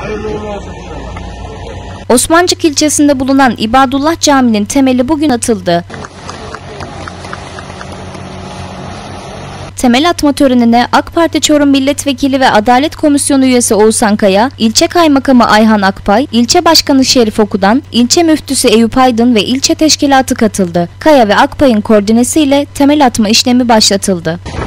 Hayırlı uğurlu olsun. Osmancık ilçesinde bulunan İbadullah Camii'nin temeli bugün atıldı. Temel atma törenine AK Parti Çorum Milletvekili ve Adalet Komisyonu üyesi Oğuzhan Kaya, ilçe kaymakamı Ayhan Akpay, ilçe başkanı Şerif Okudan, ilçe müftüsü Eyüp Aydın ve ilçe teşkilatı katıldı. Kaya ve Akpay'ın koordinesiyle temel atma işlemi başlatıldı.